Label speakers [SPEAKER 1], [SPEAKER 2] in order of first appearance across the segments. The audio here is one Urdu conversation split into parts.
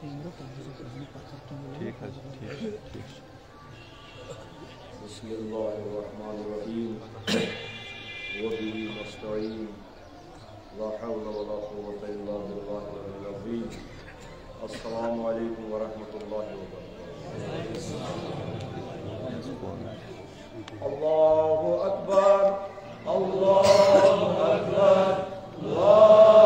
[SPEAKER 1] ٹھیک ہے ٹھیک.
[SPEAKER 2] بسم اللہ الرحمن الرحیم وبه نستعین لا حول ولا قوة الا باللہ العلی العظیم. السلام علیکم ورحمۃ اللہ وبرکاتہ. اللہ اکبر اللہ اکبر لا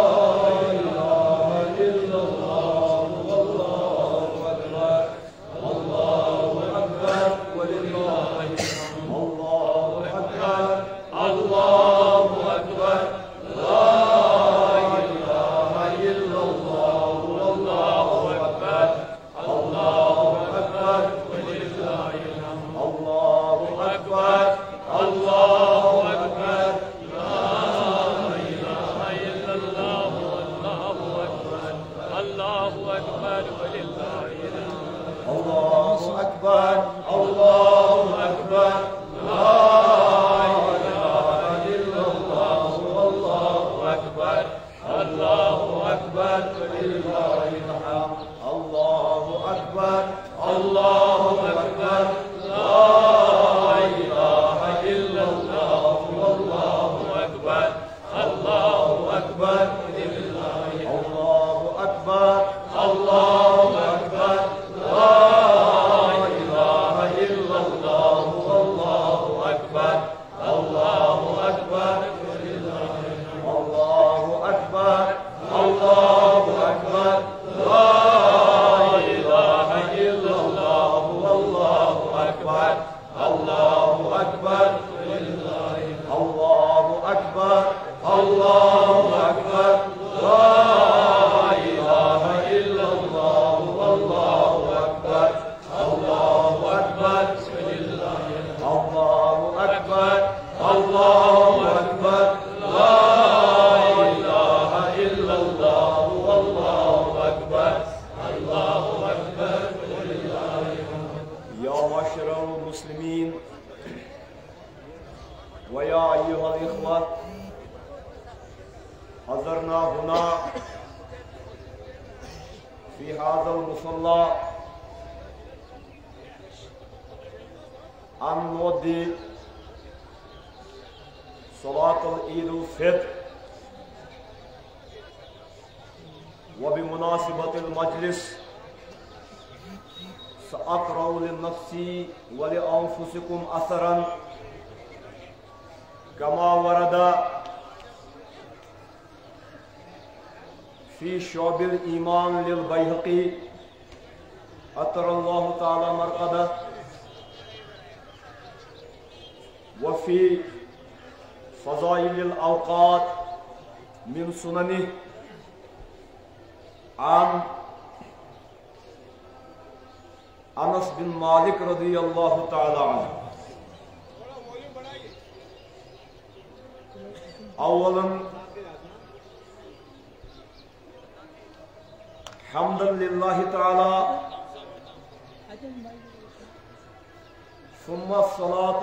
[SPEAKER 2] ثم الصلاة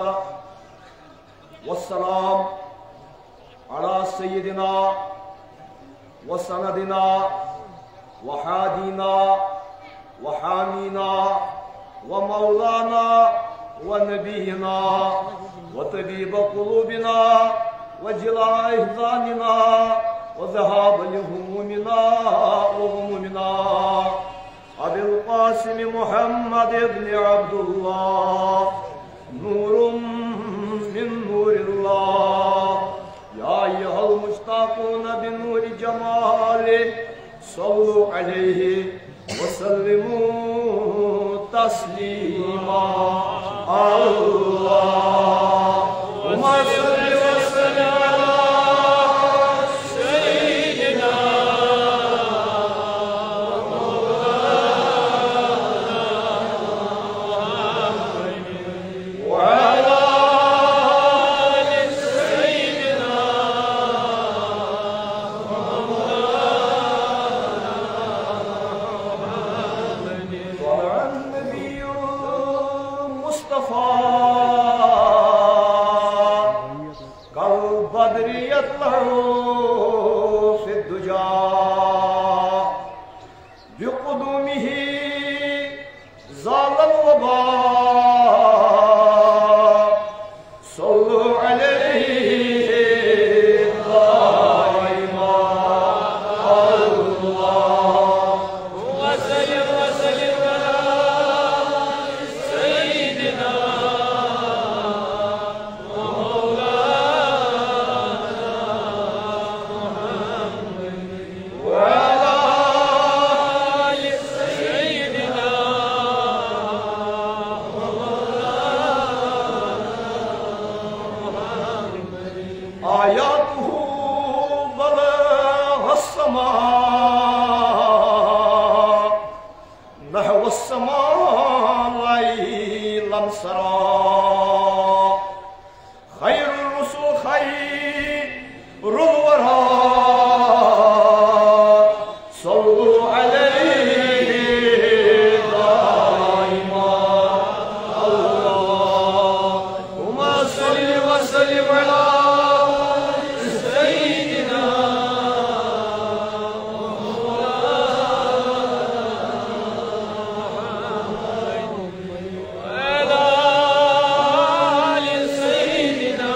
[SPEAKER 2] والسلام على سيدنا وسندنا وحادينا وحامينا ومولانا ونبينا وطبيب قلوبنا وجلاء احزاننا وذهاب لهمومنا وغمومنا أبي القاسم محمد بن عبد الله نور من نور الله يا أيها المشتاقون بنور جماله صلوا عليه وسلموا تسليما. اللهم صل وسلم على سيدنا وعلى آل سيدنا طلع النبي المصطفى من سرى خير الرسل خير الورى صلوا عليه دائما اللهم صل وسلم على سيدنا وعلى آل سيدنا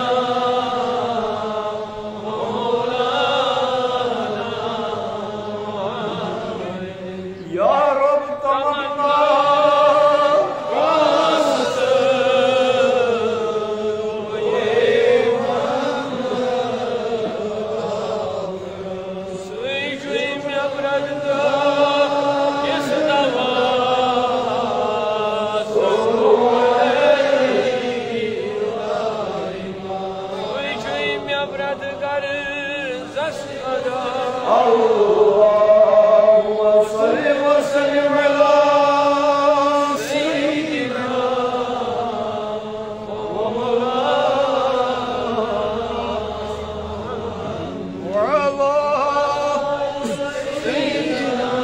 [SPEAKER 2] يا رب تمنا اللهم صل وسلم على سيدنا وعلى سيدنا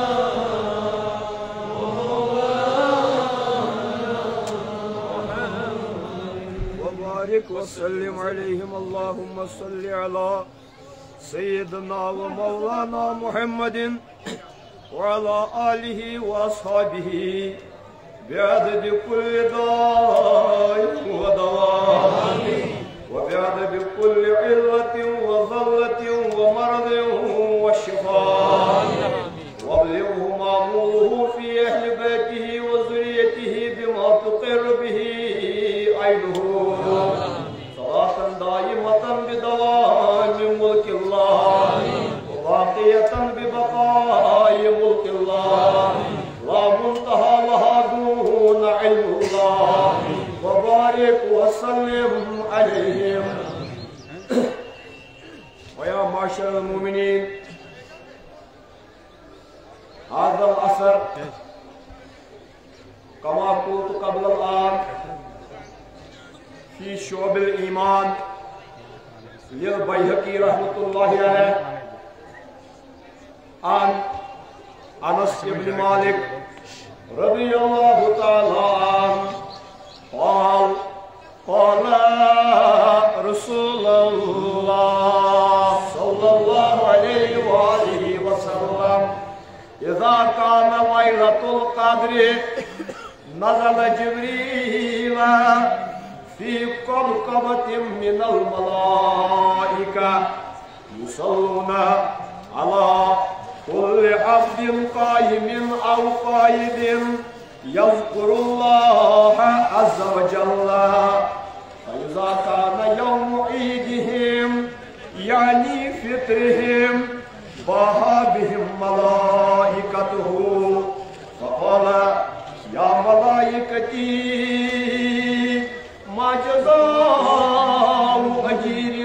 [SPEAKER 2] وبارك وسلم عليهم اللهم صل على سيدنا ومولانا محمد وعلى آله وأصحابه بعدد كل داء ودواء وبعدد كل علة وذلة ومرض والشفاء وابلغه ماموره في أهل بيته وذريته بما تقر به عينه صلاة دائمة بدوام ملك الله وباقية ببقاء ملك الله لا منتهى لها دون علم الله وبارك وسلم عليهم. ويا معشر المؤمنين هذا الأثر كما قلت قبل الآن في شعب الإيمان للبيهقي رحمة الله عليه عن أنس بن مالك رضي الله تعالى عنه قال قال رسول الله صلى الله عليه وآله وسلم إذا كان ليلة القدر نزل جبريل في قبقبة من الملائكة يصلون على كل عبد قائم أو قائد يذكر الله عز وجل فإذا كان يوم عيدهم يعني فطرهم باها بهم ملائكته فقال يا ملائكتي ما جزاء أجير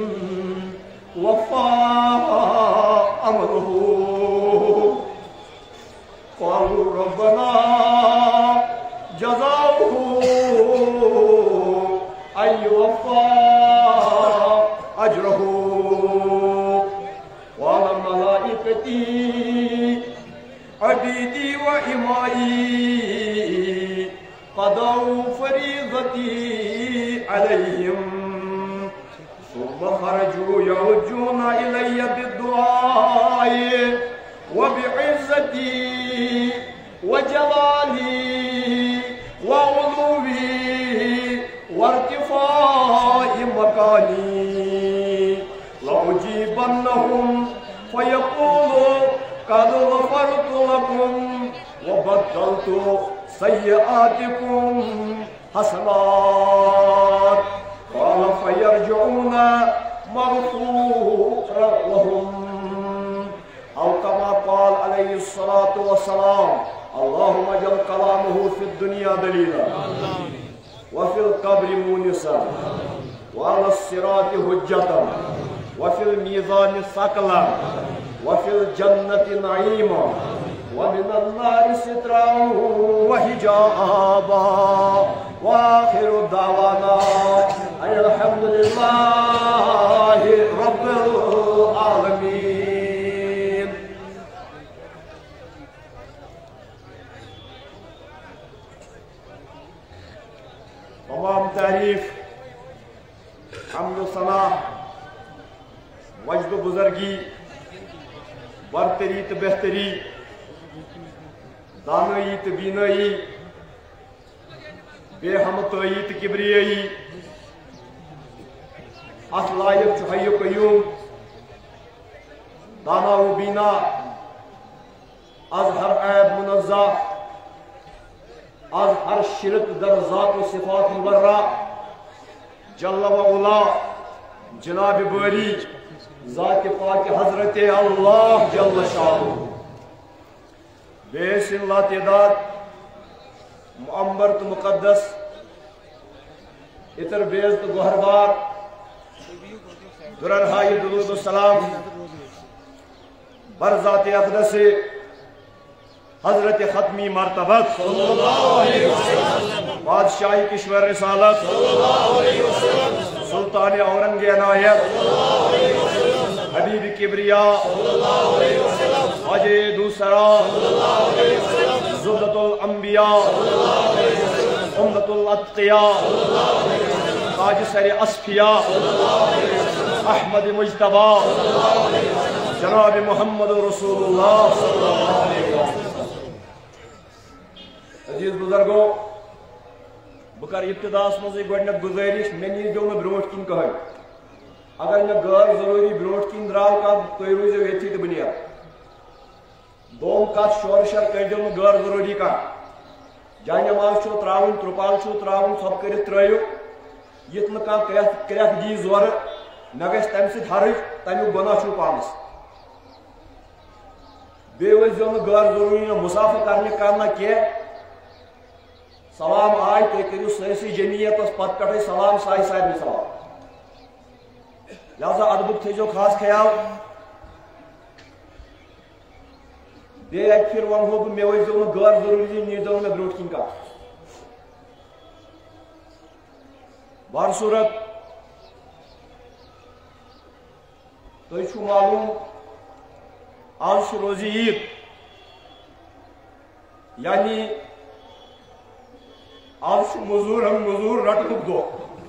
[SPEAKER 2] وفى أمره قالوا ربنا جزاؤه أن يوفى أجره قال ملائكتي عبيدي وإمائي قضوا فريضتي عليهم ثم خرجوا يهجون إلي بالدعاء وبعزتي وجلالي وعلوي وارتفاع مكاني لأجيبنهم فيقولوا قد غفرت لكم وبدلت سيئاتكم حسنات قال فيرجعون مغفورا لهم أو كما قال عليه الصلاة والسلام اللهم اجعل كلامه في الدنيا دليلا وفي القبر مونسا وعلى الصراط حجة وفي الميزان ثقلا وفي الجنة نعيما ومن النار سترا وحجابا وآخر دعوانا الحمد لله رب العالمين. تمام تعریف حمد و ثنا وجد و بزرگی برتری تو بہتری دانائی تو بینائی بے ہمتائی تو کبریائی ات لائق حی و قیوم دانا و بینا از ہر عیب منزہ از ہر شرک در ذات و صفات مبرہ جل و علا جناب باری ذات پاک حضرت اللہ جل شاہ بے سن لا تعداد معمبر تو مقدس اتر بیز تو گوہربار دررہائی درود و سلام بر ذات اقدس حضرت ختمی مرتبت صلی اللہ علیہ وسلم بادشاہی کشور رسالت صلی اللہ علیہ وسلم سلطان اورنگ عنایت صلی اللہ علیہ وسلم حبیب کبریا صلی اللہ علیہ وسلم حجی دوسرا صلی اللہ علیہ وسلم زبدۃ الانبیاء صلی اللہ علیہ وسلم امدۃ الاتقیاء صلی اللہ علیہ وسلم تاج سر اصفیاء صلی اللہ علیہ وسلم احمد مجتبی صلی اللہ علیہ وسلم جناب محمد رسول اللہ صلی اللہ علیہ وسلم. عزیز بزرگو بکر ابتداس مزے گوڑنک گزارش میں نہیں جو میں بروٹ کن کہا اگر میں غیر ضروری بروٹ کن دراو کا کوئی روزے ویتھی تو بنیا دوم کات شور شر کر جو میں غیر ضروری کا جائیں نماز چھو تراؤن ترپال چھو تراؤن سب کرت ترائیو یتن کا کریت دی زور نگیس تیم سے دھارج تیمیو گناہ چھو پانس بے وز جو میں غیر ضروری مسافر کرنے کامنا کیا سلام آئی تو کریو سرسی جمعیت اس پت کٹھے سلام سائی سائی میں سلام لہذا ادبک تھے جو خاص خیال بے ایک پھر ون ہو میں ویس دوں میں غیر ضروری دی نیز دوں میں بروٹ کن کا بار صورت تو چھو معلوم آج روزی عید یعنی آج مزور ہم مزور رٹ دو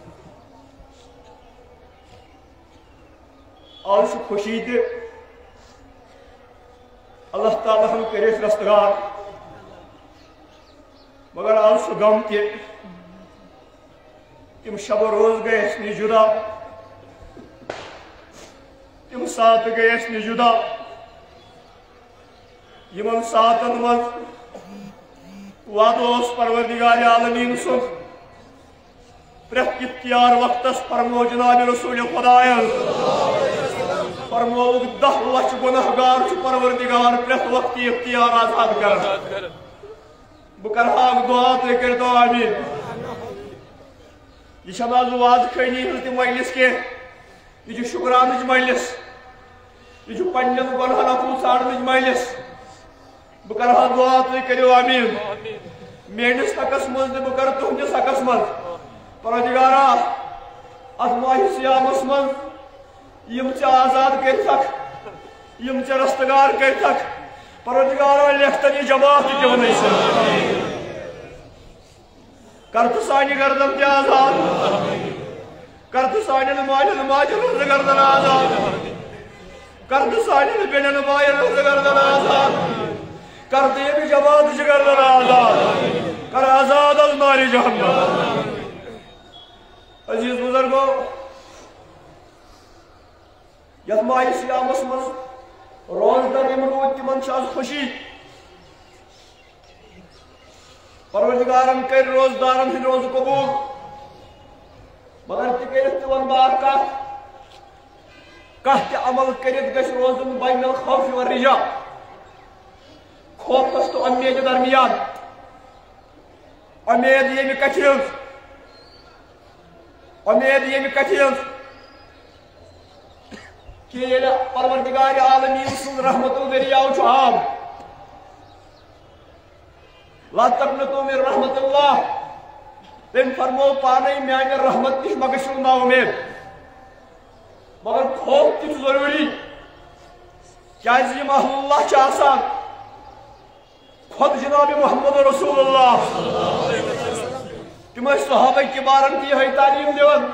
[SPEAKER 2] آج خوشی دے اللہ تعالیٰ ہم کرے رستگار مگر آج غم کے تم شب و روز گئے اس نے جدا تم ساتھ گئے اس نے جدا یمن ساتن من وادوس پروردگار عالمین سن پرت اختیار وقتس فرمو جناب رسول خدایان فرمو 10 لچھ گناہگار چھ پروردگار پرت وقتی اختیار آزاد کر بکرہا دعا تے کر دو آمین. یہ شناز واز خانی ہلتی مجلس کے یہ شکرانج مجلس یہ پنجن گناہن اپو ساڑنج مجلس بکرہا دعا تے کرو آمین. میڈس تکس مز بکر تہندس حقس مز پروردگارا ات ماہ سیامس مز یم ژے آزاد کرتک یم ژے رستگار کرتک پروردگارا لیختن یہ جماعت دون کرت سانہ گردن تہ آزاد کرت سانن مالن ماجن ہند گردن آزاد کرت سانن بینن بائن ہند گردن آزاد کرت یہ بھی جماعت گردن آزاد کر آزاد از نار جہنم. عزیز بزرگو یت ماہ سیامس مز روز در یم روز تمن آز خوشی پروردگارن کر روزدارن ہند روز قبول مگر تک ون بات کت عمل کرت گھ روزن بین الخوف والرجا خوفس تو امید درمیان امید یم کتھ امید یم کتھ کہ پروردگار عالمین سن رحمت الدریاو چھ آب لا تقنطوا من رحمت اللہ تم فرمو پانے میانہ رحمت نش مگشو نا امید مگر خوف تہ ضروری کیاز یم اہل اللہ چھ آسان خود جناب محمد رسول اللہ تم صحابہ کبارن تہ یہ تعلیم دیوان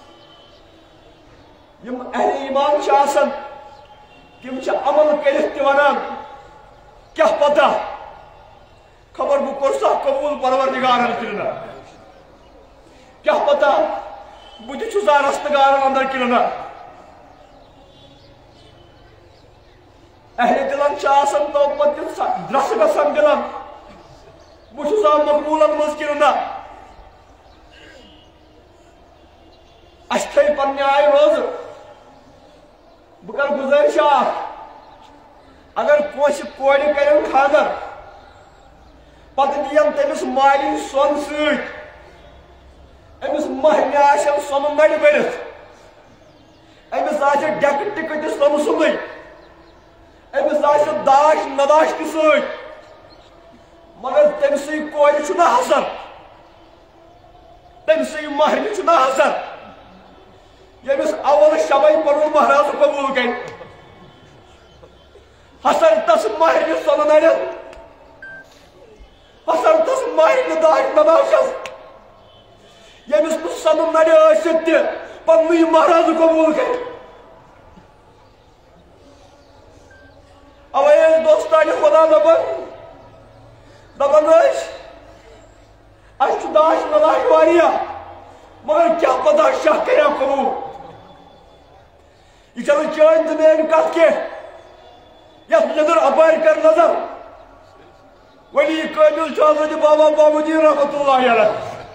[SPEAKER 2] یم اہل ایمان چھ آسان تم چھ عمل کرت تہ ونان کیا پتہ خبر بہ کورسا قبول پروردگارن کرنا کیا پتہ بہ تہ چھسا رستگارن اندر کرنا اہل دلن چھ آسان تو پتہ درس گژھان دلن بہ چھسا مقبولن مز کرنا اس تھے پنہ آئے روز بہ کر گزارش اگر کوش کور کرن خاندر پتہ دین تمس مالین سون ست امس مہنہ آشن سون نڑ برت امس آ ڈیک ٹکٹ سون سمے امس آ داش نداش تہ ست مگر تمسی کور چھنا حسر تمسی مہنہ چھنا حسر یمس اول شبے پنن مہراز قبول کر حسر تس مہنہ سون نڑ حسر تس مہنہ داش نداشس یمس نہ سون نڑ ٲسِتھ تہ پننی مہراز قبول کر اوے دوستان خدا دپان اس داش نداش واریاہ مگر کیا پتہ شاہ کریا قبول یہ چلو چین تو میری کت کی یس نظر اپار کر نظر ولی کامل حضرت بابا بابودین رحمۃ اللہ علیہ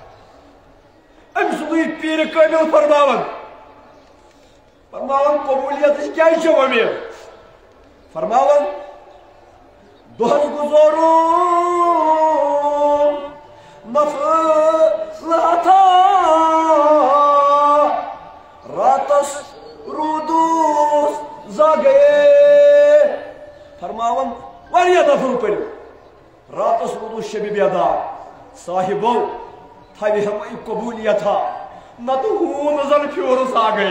[SPEAKER 2] ام سدی پیر کامل فرماون قبولیت کیا امید فرماون دہس گزارو نفل عطا راتس رودوس زاگے فرماون واریاہ نفل پڑھو راتس رودوس شب بیدار صاحبو تھوی ہمیں قبولیت نہ تو ہون زن پھیورس آ گئے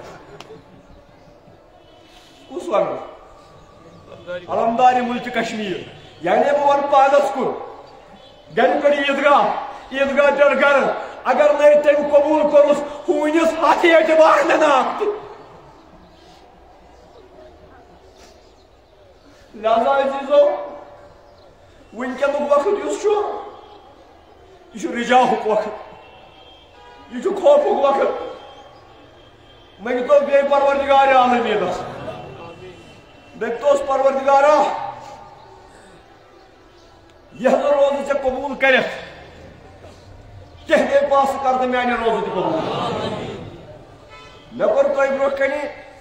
[SPEAKER 2] کس ون علمدار ملک کشمیر یعنی بہ ون پانس کن گھر پہ عیدگاہ چڑھ کر اگر نئی تم قبول کورس ہونس ہاتھ اعتبار ننا لہذا عزیزو ونکن وقت یہ رجاہک وقت یہ خوفک وقت منگتو بے پروردگار عالمینس دپتوس پروردگارا یہ روز ے قبول کرت کہنے پاس کر تو میانہ روز تہ قبول مے کور تہ برو کنی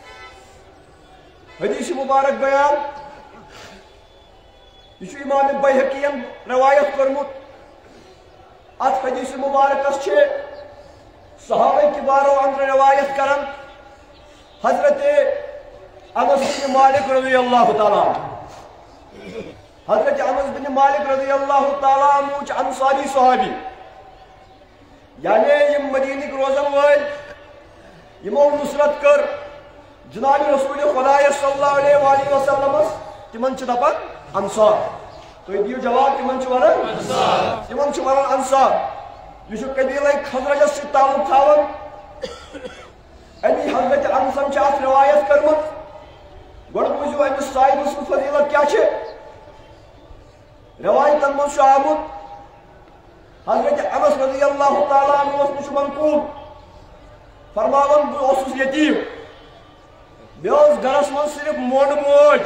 [SPEAKER 2] حدیث مبارک بیان یہ امام بیہقین روایت کرمت ات حدیث مبارکس چھ صحابہ کبارو اندر روایت کرن حضرت انس بن مالک رضی اللہ تعالی حضرت انس بن مالک رضی اللہ تعالی عنہ انصاری صحابی یعنی یم مدینہ روزن ول یمو نصرت کر جناب رسول خدا صلی اللہ علیہ وآلہ وسلم تمن چھ دپان انصار تو دیو جواب تمن چھ ونان انصار تمن چھ ونان انصار یہ قبیلہ خزرجس سے تعلق تھاون امی حضرت انسن چھ ات روایت کرمت گوڑ بوزیو امس صاحب سن فضیلت کیا چھ روایتن من آمت حضرت انس رضی اللہ تعالیٰ عنہ نش منقول فرماون بہت یتیم مے گرس من صرف مون موج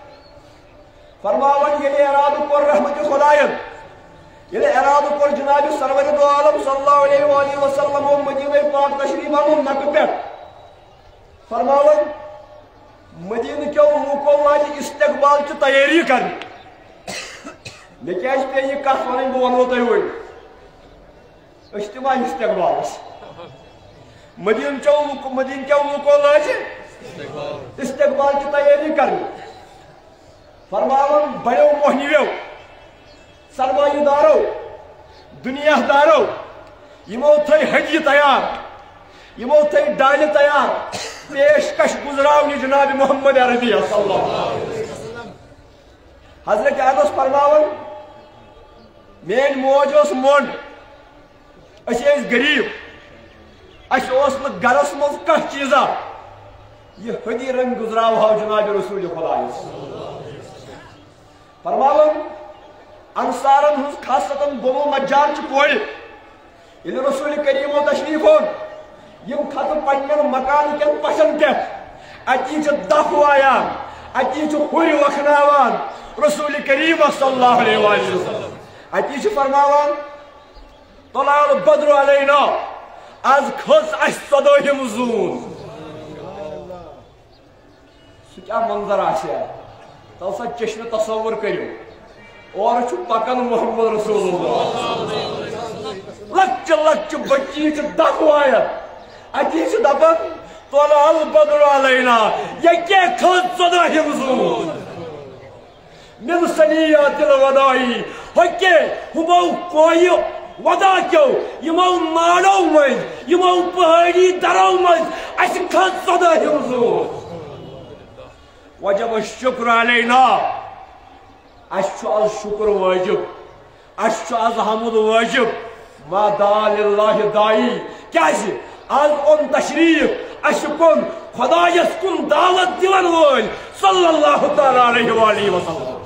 [SPEAKER 2] فرماون یل ارادہ کور رحمت خدائن یل ارادہ کور جناب سرور دو عالم صلی اللہ علیہ وآلہ وسلم مدینہ پاک تشریف انن نقہ پہ فرماون مدینہ کیو لوکو واجہ استقبال کی تیاری کر مے کیا پہ یہ کت ون بہ ونو تہ وی اجتماعی استقبال مدینہ کیو لوکو لاجہ استقبال کی تیاری کر فرماون بڑو موہنیو سرمایہ دارو دنیا دارو یمو تھے ہدیہ تیار یمو تھے ڈالہِ تیار پیشکش گزراونہِ جناب محمد عربی صلی اللہ علیہ وسلم حضرت انس فرماون میٲنۍ موج ٲس مۄنڈ أسۍ ٲسۍ غریٖب اَسہِ اوس نہٕ گرس منٛز کانٛہہ چیٖزا یہ ہدی رنگ گزراو جناب رسول خدا فرماون انصارن ہز خاصتن بنو نجار چھ کورِ ییٚلہِ رسول کریمو تشریف اون یم کھتہٕ پننٮ۪ن مکان کٮ۪ن پشن پٮ۪ٹھ اتی چھِ دف وایان اتی چھِ ہُرۍ وکھناوان رسول کریم صلی اللہ علیہ وسلم اتی چھِ فرماوان طلع البدر علینا آز کھٔژ اَسہِ 14ہِم زوٗن سُہ کیٛاہ منظر آسہِ تو سا چشمہِ تصور کٔرِو اورٕ چھُ پکان محمد رسول اللہ لۄکچہِ لۄکچہِ بچی چھِ دف وایان اتی چھِ دپان طلع البدر علینا یہ کیٛاہ کھٔژ 14ہِم زوٗن من ثنیات الوداعی ہوٚکے ہُمو کویہِ ودا کیو یمو ناڑو مٔنٛزۍ یمو پہاڑی درو مٔنٛزۍ اَسہِ کھٔژ 14ہِم زوٗن وجب الشکر علینا اَسہِ چھُ آز شکر واجب اَسہِ چھُ آز حمد واجب ما دعا للہ داعی کیازِ آز اون تشریف اَسہِ کُن خۄدایس کُن دعوت دِوان وٲلۍ صلی اللہ تعالیٰ علیہ وآلہ وسلم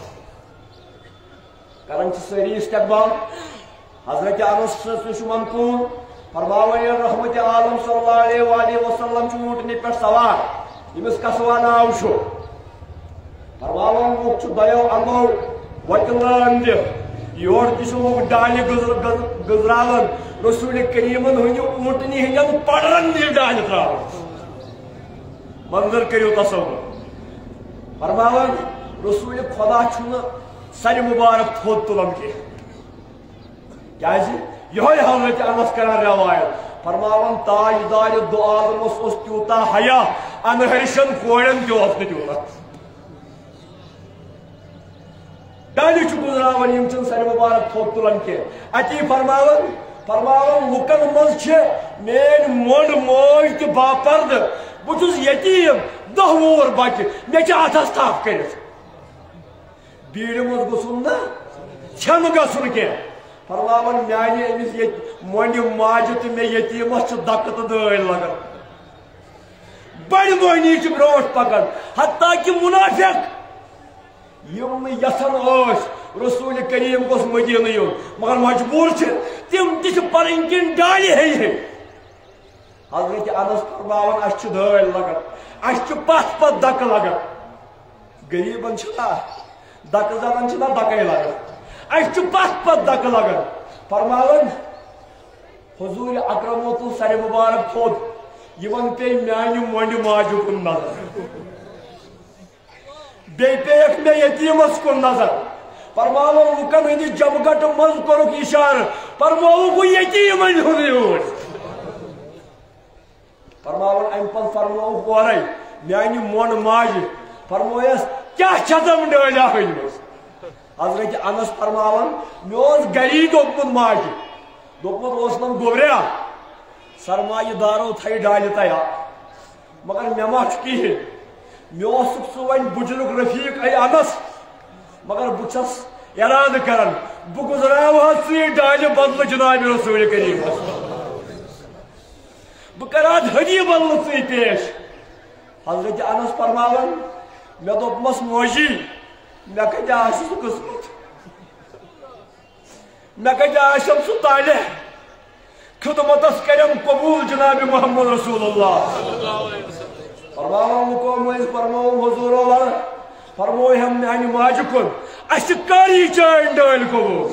[SPEAKER 2] کران چھِ سٲری استقبال حضرت انس چھُ منقول فرماوان رحمت عالم صلی اللہ علیہ وآلہ وسلم چھُ اونٹنہِ پٮ۪ٹھ سوار ییٚمِس قصوا ناو چھُ فرماوان لوگ چھُ دۄیو انٛدو وتہِ لٲن دِتھ یور تہِ چھُ لوگ ڈالہِ گٔزراوان رسول کریٖمن ہٕنٛدِ اونٹنہِ ہٕنٛدٮ۪ن پڑرن دِتھ ڈالہِ تراوان منظر کٔرِو تصور فرماوان رسول خدا چھُنہٕ سرِ مبارک تھوٚد تُلان کینٛہہ کیازِ یِہوٚے حضرت انس کران روایت فرماوان تاجدارِ دو عالمس اوس تیوٗتاہ حیا انہرشن کورٮ۪ن تہِ اوس نہٕ تیوٗتاہ ڈالہِ چھُ گُزراوان یِم چھِنہٕ سرِ مبارک تھوٚد تُلان کینٛہہ اتی فرماوان لُکن منٛز چھِ میٲنۍ مۄنڈ موج تہِ باپردٕ بہٕ چھُس یتیٖم 10 وُہُر بچہِ مےٚ چھِ اتھس تھپھ کٔرِتھ بیٖڑِ منٛز گوٚژھُم نہٕ ژھٮ۪نہٕ گژھُن کینٛہہ فرماوان میانہِ أمِس مۄنڈِ ماجہِ تہٕ مےٚ یتیٖمس چھِ دکہٕ تہٕ دٲلۍ لگان بڑِ مۄہنی چھِ برونٛٹھ پکان حتیٰ کہِ مُنافِق یِم نہٕ یژھان ٲسۍ رسول کریم گوٚژھ مدیٖنہٕ یُن مگر مجبوٗر چھِ تِم تہِ چھِ پنٕنۍ کِنۍ ڈالہِ ہیٚیہِ حضرت انس فرماوان اَسہِ چھِ دٲلۍ لگان اَسہِ چھِ پتھ پتھ دکہٕ لگان غریٖبن چھِنا دکہٕ زنن چھِنا دکے لگان اَسہِ چھِ پتھ پتھ دکہٕ لگان فرماوان حضوٗرِ اکرمو تُل سرِ مُبارک تھوٚد یِمن پیٚیہِ میانہِ مۄنڈِ ماجہِ کُن نظر بیٚیہِ پیٚیَکھ مےٚ یتیٖمس کُن نظر فرماوان لُکن ہٕنٛدِ جمگٹہٕ منٛز کوٚرُکھ اِشارٕ فرمووُکھ بہٕ یتیٖم أنۍ ہُن یوٗرۍ فرماوان امہِ پتہٕ فرمووُکھ اورے میانہِ مۄنڈ ماجہِ فرمویس کیٛاہ چھَژم ڈٲلیا أنۍمٕژ حضرت انس فرماوان مےٚ اوس گری دوٚپمُت ماجہِ دوٚپمُت اوسنم گوٚبریا سرمایہِ دارو تھایہِ ڈالہِ تیار مگر مےٚ ما چھُ کِہیٖنۍ مےٚ اوسُکھ ژٕ وۄنۍ بُجرُک رفیٖق اے انس مگر بہٕ چھَس ارادٕ کران بہٕ گُزراوہا ژٕے ڈالہِ بدلہٕ جناب رسول کریٖمس بہٕ کرہا ہدیہِ بدلہٕ ژٕے پیش حضرت انس فرماوان مےٚ دوٚپمس موجی مےٚ کتہِ آسہِ سُہ قٕسمت مےٚ کتہِ آسٮ۪م سُہ طالع خدمتس کرٮ۪م قبوٗل جناب محمد رسول اللہ فرماوان لُکو مٔنٛزۍ فرمووُم حضوٗرو وَلہٕ فرموہم میانہِ ماجہِ کُن اَسہِ کر یہِ چٲنۍ ڈٲلۍ قبوٗل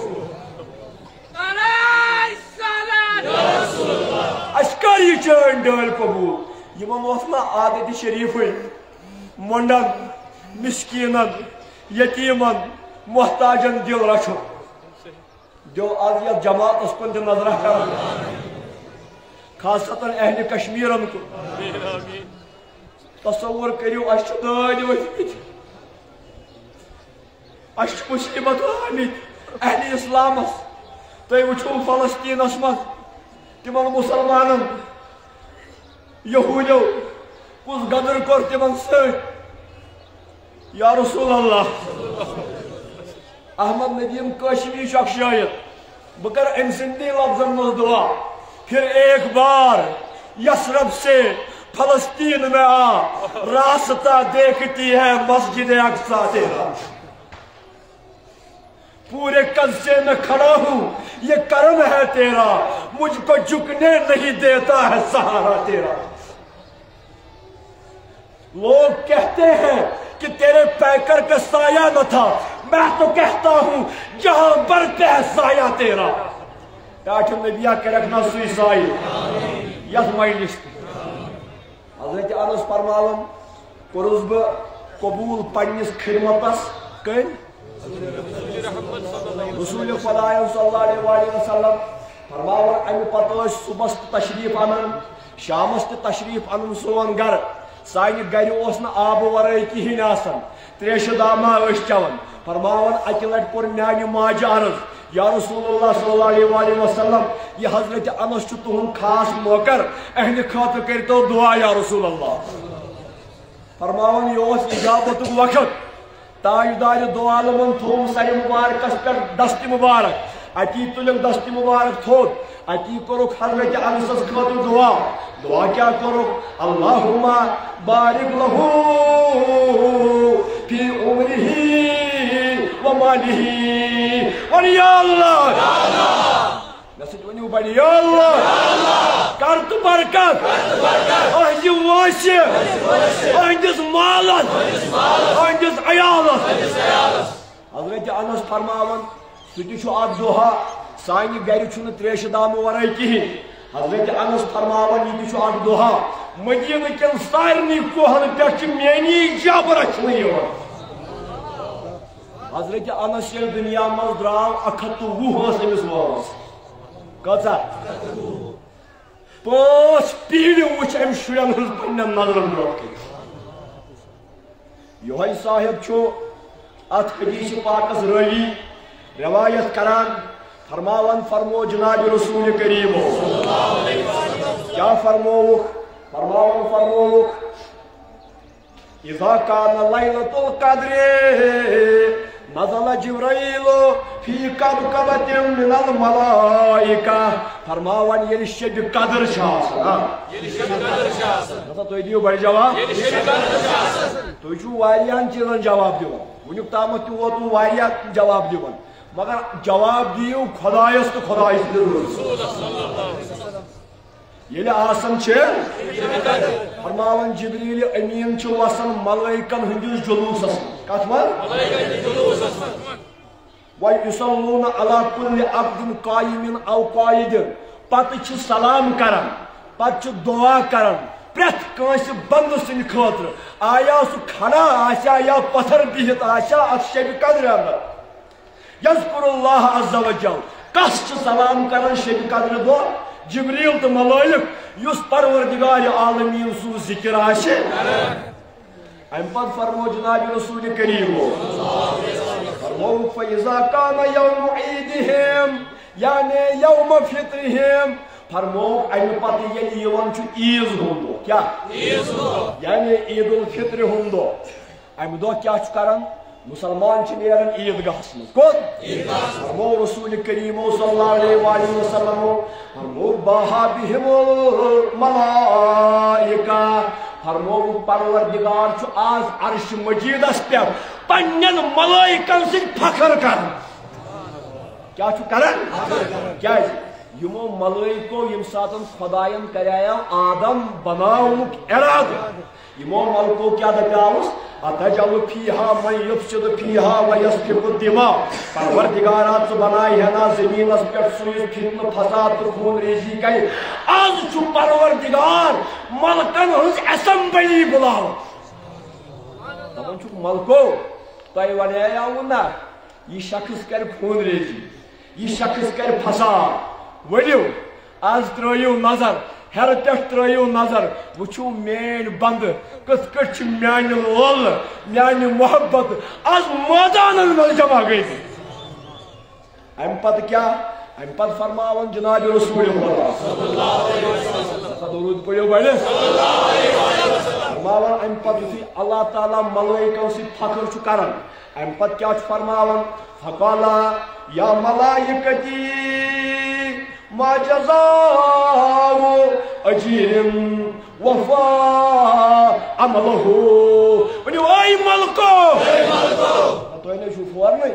[SPEAKER 2] اَسہِ کر یہِ چٲنۍ ڈٲلۍ قبوٗل یِمن اوس نا عادتہِ شریٖفٕے مۄنڈن مسکیٖنن یتیٖمن محتاجن دِل رچھُن دیو آز یتھ جماعتس کُن تہِ نظرا کران خاصتن اہلِ کشمیٖرن کُن تصور کٔرِو اَسہِ چھِ دٲدۍ ؤتھمٕتۍ اَسہِ چھِ مُصیبت آمٕتۍ اہلِ اسلامس تُہۍ وٕچھِو فلسطیٖنس منٛز تمن مسلمانن یہودیو کس غدر کور تمن ست یا رسول اللہ احمد ندیم کاشمی اخ شاعر بہ کر ام سندی لفظن مز دعا پھر ایک بار یثرب سے فلسطین میں آ راستہ دیکھتی ہے مسجد اقصی تیرا پورے قصے میں کھڑا ہوں یہ کرم ہے تیرا مجھ کو جھکنے نہیں دیتا ہے سہارا تیرا لوگ کہتے ہیں کہ تیرے پیکر کا سایہ نہ تھا میں تو کہتا ہوں جہاں برتے ہے سایہ تیرا ڈاکٹر نبیہ کے رکھنا سوئی سائی یس مجلس حضرت انس فرماون کوٚرُس بہٕ قبول پننس خدمتس کٔنۍ رسول خدا صلی اللہ علیہ وسلم فرماون امہ پتہ صبح تشریف انن شامس تشریف انن سون گھر سانہ گھر اوس نہ آب ورٲے کہین آسان تریشہ دامہ ٲسۍ چٮ۪وان فرماون اکہ لٹہ کوٚر میانہ ماجہ عرض یا رسول اللہ صلی اللہ علیہ وسلم یہ حضرت انس چھُ تہنٛد خاص موکر اہنٛدِ خٲطرٕ کٔرتو دعا یا رسول اللہ فرماون یہ اوس اجابتُک وقت تاجدار دو عالمن تھوم سر مبارکس پہ دست مبارک اتی تلک دست مبارک تھوت اتی کرک حضرت انسس خاطر دعا دعا کیا کرک اللہم بارک لہو فی عمرہ و مالہ ون یا اللہ نسج ونیو بڑی یا اللہ کر تو برکت اہنجی واشی اہنجس مالت اہنجس عیالت حضرت انس فرماون ستی چھو اک دعا سانہ گھر چھُنہٕ تریشہ دامہ ورٲے کہین حضرت انس فرماون یہ چھُ اک دعا مدینہ کٮ۪ن سارنٕے کوہن پٮ۪ٹھ چھُ میٛٲنی جب رچھنہٕ یِوان حضرت انس ییٚلہِ دنیا منٛز درٛاو 120 ٲس أمِس وٲنٛس کۭژاہ 5 پیٖڑِ وٕچھ أمۍ شُرٮ۪ن ہٕنٛز پننٮ۪ن نظرن برٛونٛٹھ کٔنۍ یِہوٚے صاحب چھُ اتھ حدیث پاکس رٲوی روایت کران فرماون فرمو جناب رسول کریم کیا فرموک فرموک اذا کان لیلۃ القدر نزل جبرائیل فی کبکبۃ من الملائکہ فرماون ییٚلہِ شب قدر چھِ آسان تُہۍ دِیِو بڑِ جواب تُہۍ چھُو واریاہن چیٖزن جواب دِوان وٕنیُک تامتھ تہِ ووتوٕ واریاہ جواب دِوان مگر جواب دیو خدایس تو خدای ییٚلہِ آسان چھِ فرماون جبریل امین چھُ وسان ملائکن ہٕنٛدِس جلوٗسس کتھ منٛز وَیُصَلُّونَ عَلَى كُلِّ عَبْدٍ قَائِمٍ أَوْ قَاعِدٍ پتہٕ چھِ سلام کران پتہٕ چھِ دعا کران پرٛٮ۪تھ کٲنٛسہِ بنٛدٕ سٕنٛدِ خٲطرٕ آیا سُہ کھڑا آسیا یا پتھر بِہِتھ آسیا اتھ شبِ قدرِ اندر یذکر اللہ عز وجل کس چھ سلام کران شب قدر دۄہ جبریل تو ملائک یس پروردگار عالمین سو ذکر آشے ام پت فرمو جناب رسول کریم فرمو فیضا کان یوم عیدہم یعنی یوم فطرہم فرمو ام پت یعنی یوان چھ عیز ہندو کیا یعنی عید الفطر ہندو ام دو کیا چھ کران مسلمان چھ نیران عیدگاہس مز کون فرمو رسول کریم صلی اللہ علیہ وسلم فرمو باہا بہم الملائکہ فرمو پروردگار چھ آز عرش مجیدس پہ پنن ملائکن سے فخر کران کیا چھ کران کیا یمو ملائکو یم ساتن خداین کریاو آدم بناونک ارادہ یمو ملکو کیا دپیاوس اتجعل فیہا من یفسد فیہا ویسفک الدماء پروردگارات ژٕ بنائی ہے نا زمینس پٮ۪ٹھ سوز فتنہ فساد تو خون ریزی کر آز چھُ پروردگار ملکن ہنز اسمبلی بلاوان دپان چھُکھ ملکو تۄہہِ ونیاو نا یہ شخص کر خون ریزی یہ شخص کر فساد ؤلِو آز ترٲیِو نظر ہر پٮ۪ٹھ ترٲیِو نظر وٕچھِو میٲنۍ بندٕ کِتھ کٔٹھۍ چھِ میانہِ لولہٕ میانہِ محبت آز مٲدانن منٛز جمع گٔمٕتۍ امہِ پتہٕ کیٛاہ ام پت فرماون جناب رسول اللہ درود پڑھو بڑے فرماون ام پت یُتھُے اللہ تعالیٰ ملائکو سی فخر چھُ کران ام پت کیا چھُ فرماون فقالا یا ملائکتی ما جزاء اجیر وفا عملہ ونیو اے ملکو تُہۍ نہ چھُو فورنٕے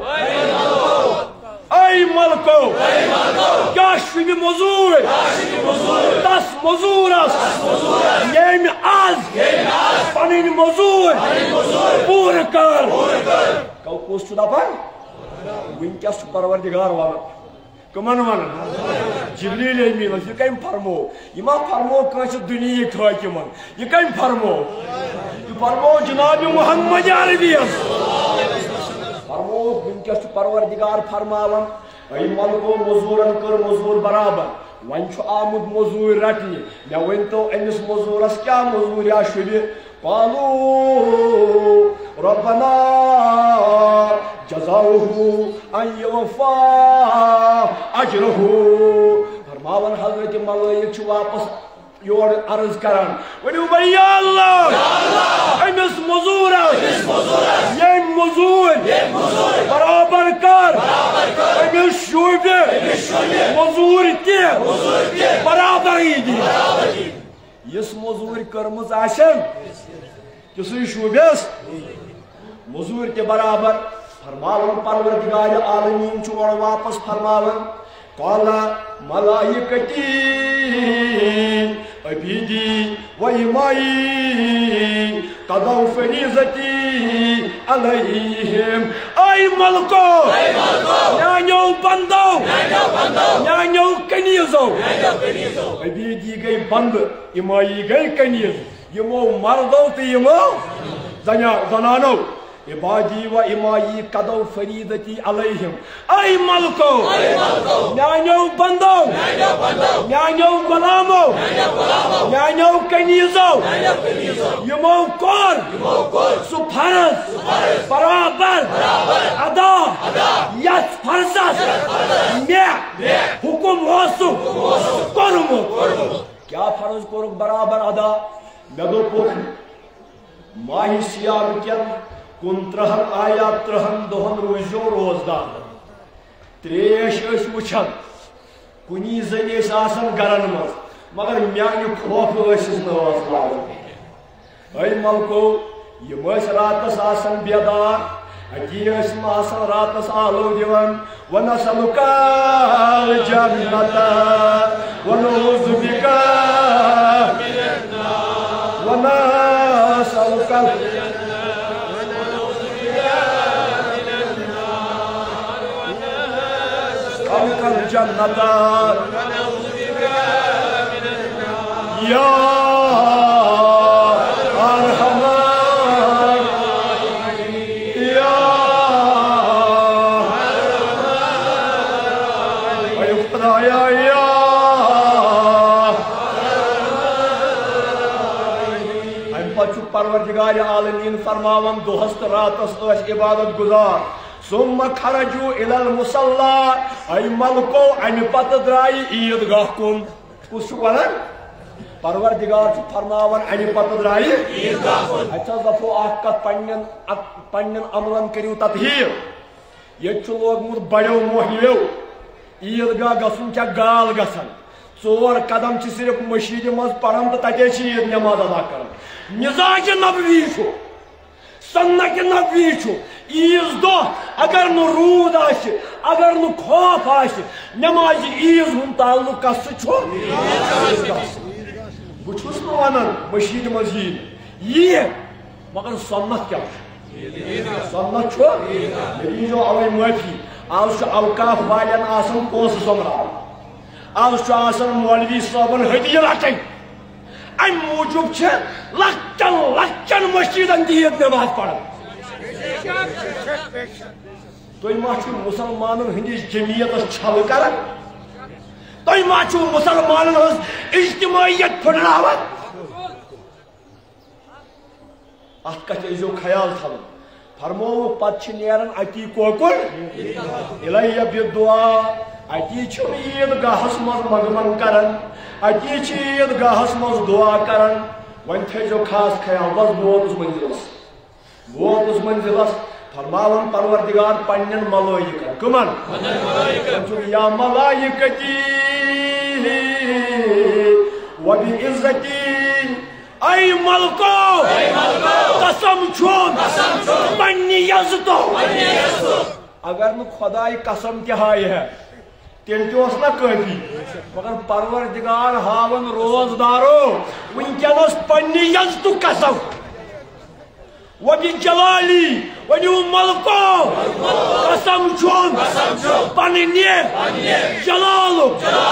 [SPEAKER 2] اے ملکو کیا شُبہِ موٚزوٗر تس موٚزوٗرس ییٚمۍ آز پنٕنۍ موٚزوٗرۍ پوٗرٕ کٔر کُس چھُ دپان وٕنکٮ۪س چھُ پروردگار ونان کمن ونان جبریل امیٖنس یہِ کٔمۍ فرمو یہِ ما فرمو کٲنٛسہِ دُنیہِکۍ حٲکِمن یہِ کٔمۍ فرمو یہِ فرمو جناب محمد عربیس فرمو وٕنکٮ۪س چھُ پروردگار فرماون اے ملکو موٚزوٗرن کٔر موٚزوٗر برابر وۄنۍ چھُ آمُت موٚزوٗرۍ رٹنہِ مےٚ ؤنۍتو أمِس موٚزوٗرس کیٛاہ موٚزوٗریا شُبہِ قالوا ربنا جزاؤه ان يوفى اجره فرماون حضرت ملائک چھِ واپس یور عرض کران ؤنِو بھائی یا اللہ أمِس موٚزوٗرس ییٚمۍ موٚزوٗرۍ برابر کر أمِس شوٗبہِ موٚزوٗرۍ تہِ برابرٕے دِ یُس موٚزوٗرۍ کٔرمٕژ آسن تِژھٕے شوٗبٮ۪س موٚزوٗرۍ تہِ برابر فرماون پروردگار عالمیٖن چھُ اورٕ واپس فرماون قالا ملائکتی عبیدی و امائی قضوا فریضتی علیہم اے ملکو میانیو بندو میانیو کنیزو عبیدی گئی بند امائی گئی کنیز یمو مردو تو یمو زنانو عبادی و امائی قضوا فریضتی علیہم اے ملکو میانیو بندو میانیو غلامو میانیو کنیزو یمو کور سو فرض برابر ادا یس فرضس مے حکم اوسُکھ کوٚرمُت کیا فرض کوٚرُکھ برابر ادا مے دوٚپُکھ ماہِ سیام کٮ۪ن 29 آیا 30 دۄہن روٗزِو روزدار تریش ٲسۍ وٕچھان کُنی زٔنۍ ٲسۍ آسان گرن منٛز مگر میانہِ خوفہٕ ٲسِس نہٕ ٲس لاگان اے ملکو یِم ٲسۍ راتس آسان بیدار اتی ٲسۍ یِم آسان راتس آلو دِوان ونسألُکَ الجنة ونعوذ بِکَ ونسألُکَ الجنة يا أرحم يا خدایا یا امہِ پتہٕ چھُ پروردگار عالمیٖن فرماون دۄہس تہٕ راتس ٲسۍ عبادت گزار ثم خرجوا الى المصلى اے ملکو امہِ پتہٕ درٛایہِ عیٖدگاہ کُن کُس چھُ ونان پروردگار چھُ فرماون امہِ پتہٕ درٛایہِ عیٖدگاہ کُن اَتہِ حظ دپو اکھ کتھ پننٮ۪ن عملن کٔرِو تطہیٖر ییٚتہِ چھُ لوگمُت بڑیو موہنیو عیٖدگاہ گژھُن چھےٚ گال گژھان 4 قدم چھِ صرف مشیٖدِ منٛز پران تہٕ تتے چھِ عیٖد نٮ۪ماز ادا کران مِزاجِ نبوی چھُ سنتِ نبوی چھُ عیٖز دۄہ اگر نہٕ روٗد آسہِ اگر نہٕ خوف آسہِ نٮ۪مازِ عیٖز ہُنٛد تعلُق کس سۭتۍ چھُ بہٕ چھُس نہٕ ونان مشیٖدِ منٛز یی مگر سنت کیٛاہ چھُ سنت چھُ مےٚ دیٖزیو اوے معٲفی آز چھُ اوقاف والٮ۪ن آسان پونٛسہٕ سوٚمبراوٕنۍ آز چھُ آسان مولوی صٲبن ہدیہِ رٹٕنۍ امہِ موٗجوٗب چھِ لچھن لچھن مشیٖدن تہِ عیٖد نٮ۪ماز پران تُہۍ ما چھُو مُسلمانن ہٕنٛدِس جمعیتس چھلہٕ کران تُہۍ ما چھُو مُسلمانن ہٕنٛز اجتماعیت پھٕٹراوان اتھ کتھ ٲسۍزیو خیال تھاوُن فرمووُکھ پتہٕ چھِ نیران اتی کوکُر اِلَیَّ بِالدُعا اتی عیدگاہس مز مگمن کران اتی عیدگاہس مز دعا کران ون تھو خاص خیال بس ووتس منزلس فرماون پروردگار پنن ملائکن کمن یا ملائکتی وبعزتی اے ملکو قسم چھون پننی عزتو اگر نو خدای قسم تہ ہائے ہے تیل تہ نا کافی مگر پروردگار ہاون روزدارو ونکس پننی عزتو قسم وبجلالی ونیو ملکو قسم چھون پننی جلالو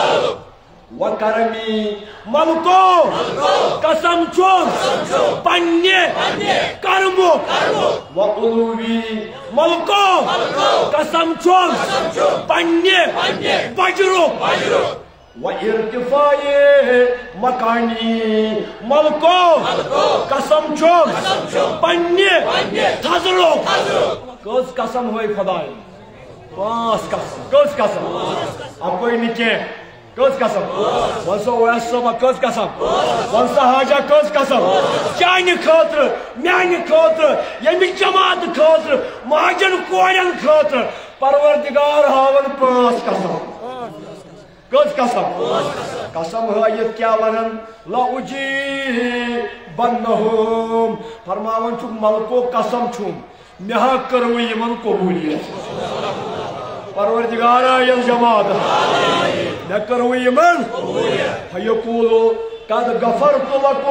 [SPEAKER 2] وکرمی ملکو قسم چھون پننی کرمو وعلوی ملکو قسم چھون پننی بجرو وارتفاعی مکانی ملکو قسم چھون پننی تھزرو کس قسم ہوئی خدای 5 قسم کس قسم اب کوئی نکے کس قسم ون سا اویس صبح کس قسم ون سا حاجہ کس قسم چانہ خاطر میانہ خاطر یمی جماعت خاطر مہاجن کورین خاطر پروردگار ہاون 5 قسم کس قسم قسم ہائیت کیا ونن لا اجی بنہم فرماون چھ ملکو قسم چھم مہا کرو یمن قبولیت پروردگارا یل جماعت مہ کرو یمن فیقولو قد غفرت لکم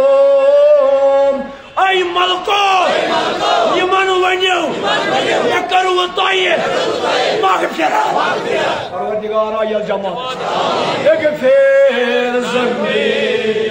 [SPEAKER 2] اے ملکو یمن ونیو مہ کرو تۄہہِ مغفرت پروردگارا یل جماعت اغفر ذنبی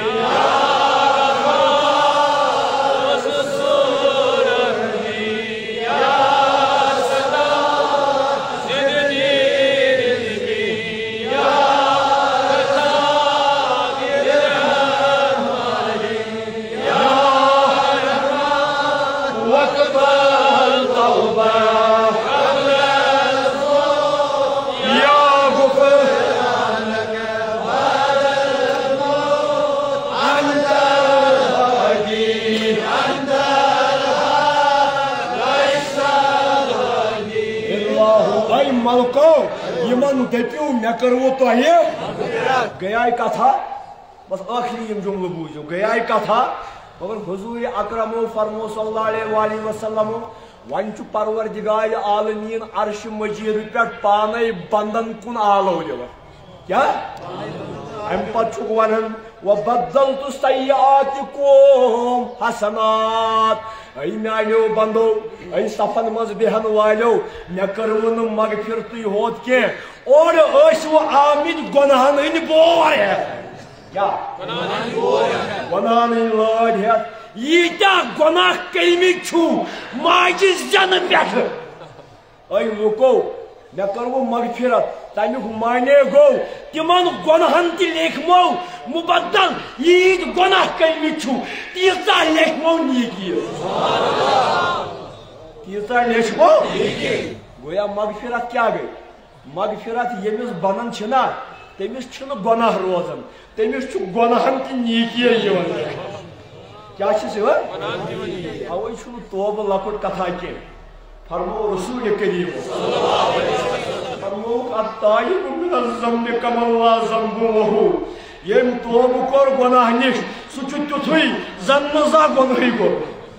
[SPEAKER 2] ملکو یمن دپیو مے کرو تۄہہِ گٔیے کتھا بس آخری یم جملہ بوٗزِو گٔیے کتھا مگر حضور اکرمو فرمو صلی اللہ علیہ وآلہ وسلم ون چھ پروردگار عالمین عرش مجید پہ پانے بندن کن آلو دِوان کیا ام پتہ چھُکھ ونان وبدلت سیئاتکم حسنات اے میانیو بندو اے صفن مز بہن والو مے کرو نہ مغفرتٕے ہوت کی اور ٲسِو آمٕتۍ گۄناہن ہٕنٛدۍ بور ہٮ۪تھ کیا گۄناہن ہٕنٛدۍ لٲڈ ہٮ۪تھ ییٖتیاہ گۄناہ کٔرمٕتۍ چھُو ماجہِ زٮ۪نہٕ پٮ۪ٹھٕ اے لُکو مے کرو مغفرت تمیُک معنی گو تمن گۄناہن تہِ لیکھمو مبدل ییٖتۍ گۄناہ کٔرمٕتۍ چھُو تیٖژاہ لیکھمو نیکی تیٖژاہ لیکھمو گویا مغفرت کیا گئی مغفرت ییٚمِس بنان چھنا تٔمِس چھُنہٕ گۄناہ روزان تٔمِس چھُ گۄناہن تہِ نیکی یِوان کیا چھُس یِوان اوے چھُنہٕ توبہٕ لۄکُٹ کتھا کینٛہہ فرمو رسول کریم فرمو الطائب من الذنب کمن لا ذنب له یم توبہ کور گناہ نش سہ چھ تیُتھُے زن نہ زانٛہہ گۄنہٕے کوٚر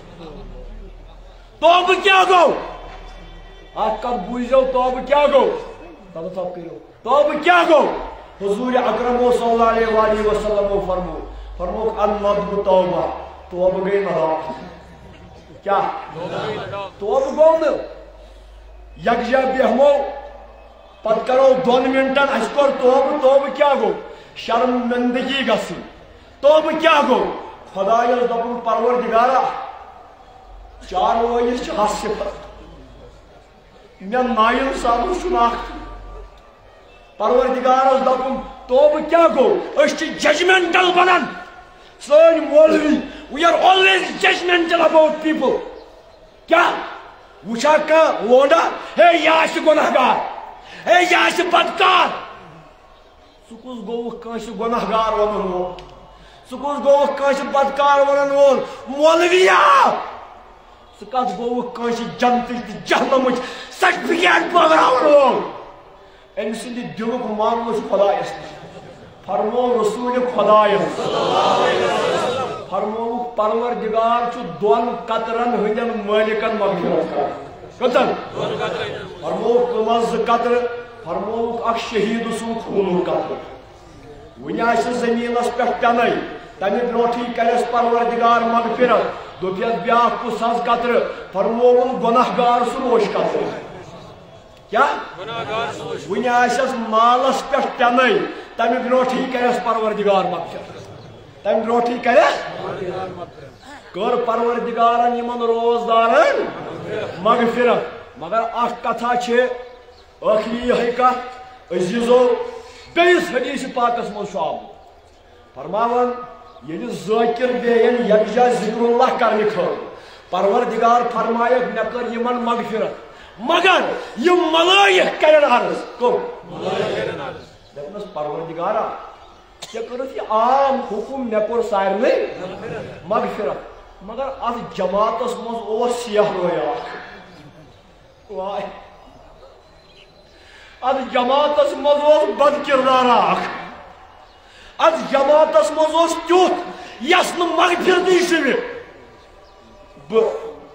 [SPEAKER 2] توبہ کیا گو اتھ کتھ بوٗزِو توبہ کیا گو تب تب کٔرِو توبہ کیا گو حضور اکرم صلی اللہ علیہ وآلہ وسلم فرمو الندب توبہ توبہ گئی ندامت کیا توبہ گو نا یکجا بیہمو پت کرو 2 منٹن اس کور توبہ کیا گو شرمندگی گژھٕنۍ توبہ کیا گو خدایس دپُن پروردگارا چاروٲیِس چھِ ہتھ صفت مے نااِنصافی چھُنہٕ اکھ پروردگارس دپُن توبہ کیا گو أسۍ چھِ ججمنٹل بنان سٲنۍ مولوی we are always judgmental about people کیا وچھا کانٛہہ لونڈا ہے یہ آسہِ گۄناہگار ہے یہ بدکار سکوز گوہ کنس گناہگار ونن وول سکوز گوہ کنس بدکار ونن وول مولویا سکت گوہ کنس جنتچ جہنمچ سرٹیفکیٹ پاگراون وول ام سند دلک معاملہ خدایس فرمو رسول خدایس فرمو پروردگار دون قطرن ہندین مالکن مغفرت کتن فرمو کمز قطر فرمو اخ شہید سن خون قطر ون زمینس پہ پینی تمہ بروٹھی کرس پروردگار مغفرت دپیس بیاا کس حض قطر فرمون گناہگار سروش قطر کیا ون مالس پہ پینی تمہ بروٹھی کرس پروردگار مغفرت تمہ بروٹھی کرس کر پروردگارن یمن روزدارن مغفرت مگر اخ کتھا چھ آخری یہ کت عزیزو بیس حدیث پاکس من آمد فرماون یل ذاکر بیین یکجا ذکر اللہ کرنے خاطر پروردگار فرمائک مے کر یمن مغفرت مگر یم ملائک کرن عرض کم دپنس پروردگارا ژےٚ کٔرٕتھ یہِ عام حکم مے کوٚر سارنٕے مغفرت مگر اتھ جماعتس منٛز اوس سیاہ روے اکھ وای اتھ جماعتس منٛز اوس بد کردار اکھ اتھ جماعتس منٛز اوس تیُتھ یس نہٕ مغفرتٕے شوِ بہٕ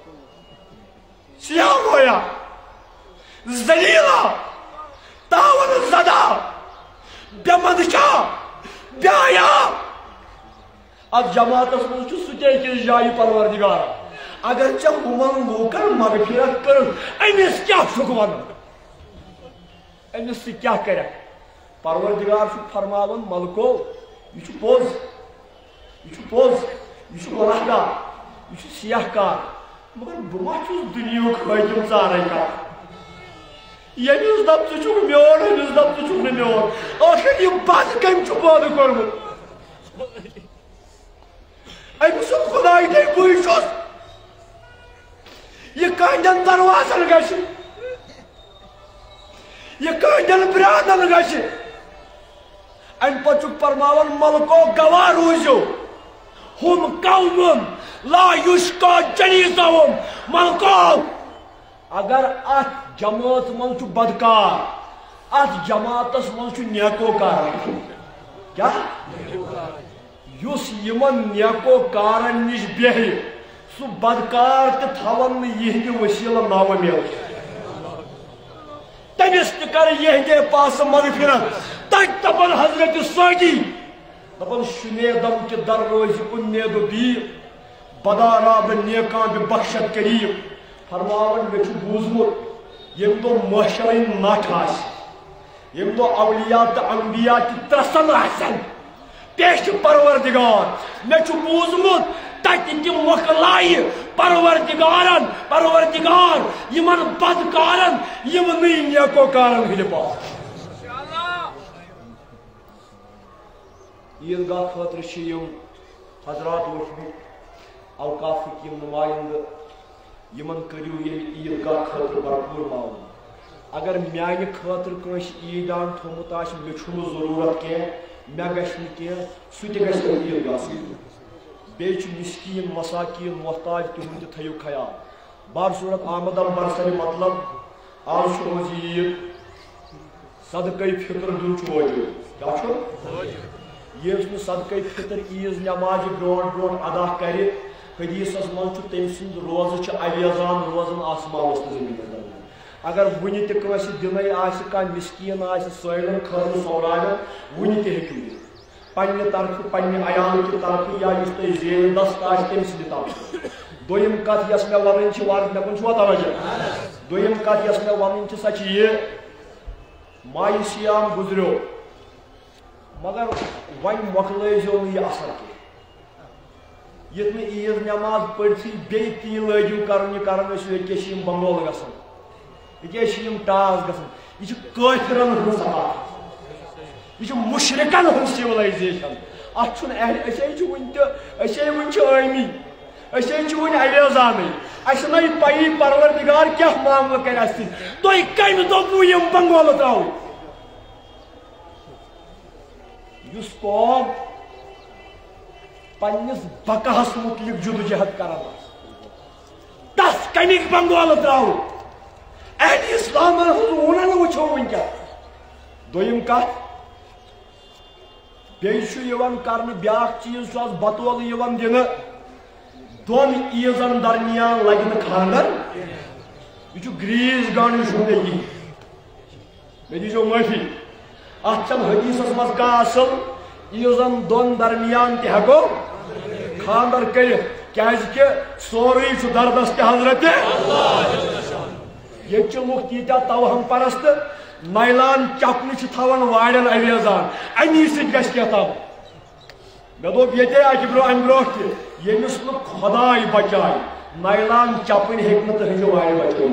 [SPEAKER 2] سیاہ رویا ذلیلا تاون زدہ بے مندشا بے حیا اتھ جماعتس منٛز چھُ سُہ تہِ أکِس جایہِ پروردگار اگر ژےٚ ہُمن لوٗکن مغفرت کٔرٕتھ أمِس کیٛاہ چھُکھ ونُن أمِس ژٕ کیٛاہ کرکھ پروردگار چھُ فرماوان ملکو یہ چھُ پوٚز یہ چھُ پوٚز یہ چھُ گۄناہگار یہ چھُ سیاہ کار مگر بہٕ ما چھُس دُنیہُک حٲکِم ژارے کر ییٚمِس دپ ژٕ چھُکھ میون أمِس دپ ژٕ چھُکھ نہٕ میون ٲخر یہِ بد کٔمۍ چھُ پٲدٕ کوٚرمُت أمۍ سُنٛد خۄداے دے بٕے چھُس یہِ کہندٮ۪ن دروازن گژھِ یہ کہندٮ۪ن برٛانٛدن گژھِ امہِ پتہٕ چھُکھ فرماوان ملکو گواہ روٗزِو ہُم قومن لا یُشکا جلیٖسہم ملکو اگر اتھ جماعت منٛز چھُ بدکار اتھ جماعتس منٛز چھُ نیکوکار کیا یُس یمن نیکوکارن نِش بیہہِ سُہ بدکار تہِ تھاون نہٕ یِہنٛدِ وسیٖلہٕ ناوٕ میل تٔمِس تہِ کر یِہنٛدے پاسہٕ مغفرت تتہِ دپن حضرت سعدی دپن شُمیدم کہ در روزِ اُمید و بیٖر بدارا بہٕ نیکاں بہِ بخشت قریٖب فرماون مےٚ چھُ بوٗزمُت ییٚمہِ دۄہ محشرٕنۍ نٹھ آسہِ ییٚمہِ دۄہ اولیا تہٕ انبیا تہِ ترسن آسن پیش پروردگار مےٚ چھُ بوٗزمُت تتہِ تہِ مۄکلایہِ پروردگار یمن بدکارن یمنٕے نیکوکارن ہٕنٛدِ پاس عیٖدگاہ خٲطرٕ چھِ یِم حضرات وٕچھمٕتۍ اوقافٕکۍ یِم نُمایندٕ یمن کٔرِو ییٚلہِ عیٖدگاہ خٲطرٕ بھرپوٗر معاوضہٕ اگر میانہِ خٲطرٕ کٲنٛسہِ عیٖدان تھوٚمُت آسہِ مےٚ چھُنہٕ ضروٗرت کینٛہہ مےٚ گژھِ نہٕ کینٛہہ سُہ تہِ گژھِ عیٖدگاہس بیٚیہِ چھُ مسکیٖن مساکیٖن محتاج تِہُنٛد تہِ تھٲیِو خیال بارصوٗرت آمدم برسرِ مطلب آز چھُ روزِ عیٖد صدقے فطر دیُن چھُ وٲجِب کیٛاہ چھُ ییٚمِس نہٕ صدقے فطر عیٖز نٮ۪مازِ برونٛٹھ برونٛٹھ ادا کرِ حدیٖثس منٛز چھُ تٔمۍ سُنٛد روزٕ چھِ اویزان روزان آسمانس تہٕ زٔمیٖنس درمیان اگر وُنہِ تہِ کٲنٛسہِ دِنٕے آسہِ کانٛہہ مسکیٖن آسہِ سٲلِم خٲطرٕ سوراوان وُنہِ تہِ ہیٚکِو دِتھ پننہِ طرفہٕ پننہِ عیال کہِ طرفہٕ یا یُس تۄہہِ زیٖنہِ دست آسہِ تٔمۍ سٕنٛدِ طرفہٕ دوٚیِم کتھ یۄس مےٚ ونٕنۍ چھِ مےٚ کُن چھُوا توجہ دوٚیِم کتھ یۄس مےٚ ونٕنۍ چھِ سۄ چھِ یہِ ماہِ سیام گُزریو مگر وۄنۍ مۄکلٲیزیو نہٕ یہِ اثر کینٛہہ یِتھ نہٕ عیٖد نٮ۪ماز پٔرتھٕے بیٚیہِ تی لٲگِو کرُن یہِ کران ٲسِو ییٚکیٛاہ چھِ یِم بنگول گژھان ییٚکیٛاہ چھِ یِم ٹاس گژھان یہِ چھِ کٲفرن ہٕنٛز ثقافت یہ مشرکن ہن سیولائزیشن ات چھُنہٕ أسے چھِ وٕنہِ تہِ أسے وٕنہِ چھِ ٲمی
[SPEAKER 3] ون اویزان اچھا پی پروردگار کیا معاملہ کر تھی کم دبو بنگول ترو اس قوم پنس بقاہس متعلق جدوجہد کران تس کمیک بنگول ترو اہل اسلام ونن وچھو ونکس دویم کت بیان کرنے بیاکھ چیز بطول دن دون عیزن درمیان لگہ خاندر یہ گریز گانے زندگی مے دیجو معافی ات حدیثس مز کا اصل عیزن دون درمیان تہ ہیکو خاندر کرت کہ سوری دردست حضرت یہ لوگ تیتیا توہم پرست نائلان چپنہ تھوان واڑن اویزان امی سب تم مے دوپ یہ ام برو یمس نا خدائے بچائے نائلان چپن ہیکہ تہذی وارِ بچو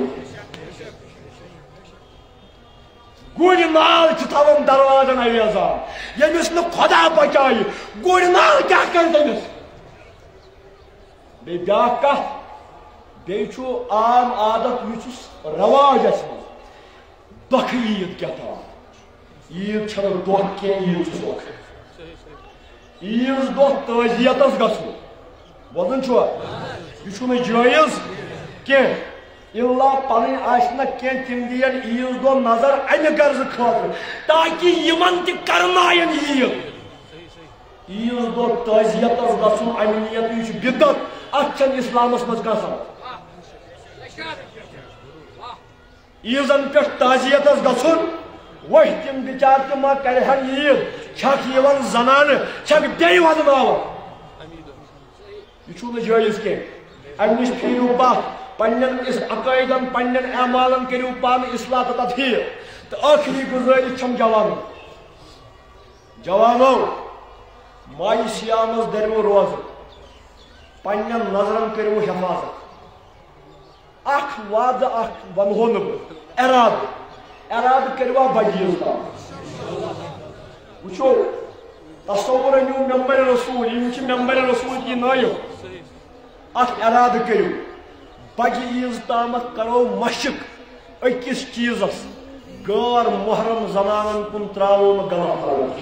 [SPEAKER 3] گُرِ نال تھوان دروازن اویزان یمس نا خدا بچائے گُرِ نال کیا کر تمس بی بیاکھ کت بیچ عام عادت یہ رواج اس دکھ عید کیا تھا عید چھنہ دکھ کی عید سوکھ عیز دہ تعزیتس گھو بوزن چھوا یہ چھو جائز کی اللہ پن آنا کی تم دین عیز دہ نظر امہ غرض خاطر تاکہ یمن تہ کرنائن عید عیز دہ تعزیتس گھن امہ نیت یہ بدت ات اسلامس مز گھان عیزن پہ تعزیتس گھن وہ تم بچار تم کرہن عید چھک زنان چھک بی ودن یہ جائز کی ام نش پھیرو پتھ پن عقائدن پن اعمالن کرو پان اصلاح تو تطہیر تو آخری گزارش چھم جوانو ماہ سیامس درو روز پن نظرن کرو حفاظت اخ وعد اخ ونہو نہ اراد کروا بجیز وچو تصور انو ممبر رسول یہ ممبر رسول کی نائب اخ اراد کرو بجہ عیز تامت کرو مشق اکس چیزس غیر محرم زنانن کن تراو غلط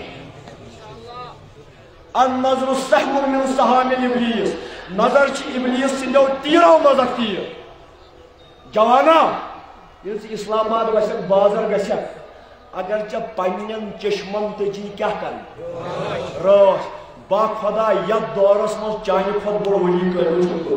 [SPEAKER 3] النظر سهم من سهام ابلیس نظر چھ ابلیس سندو تیرو مزک تیر جوانا یہ اسلام آباد ویسے بازر گھر اگر چھ پنن چشمن تجی کیا کر راش با خدا یت دورس من چانہ کھت بڑ ولی کرو